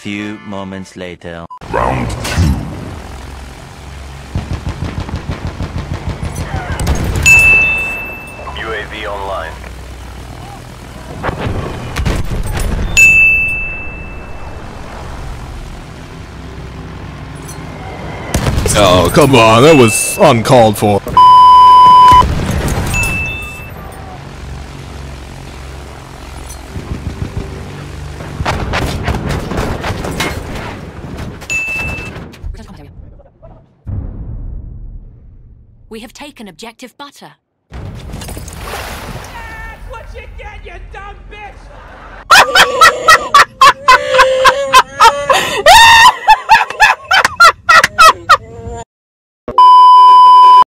few moments later. Round 2. UAV online. Oh, come on, that was uncalled for. We have taken objective butter.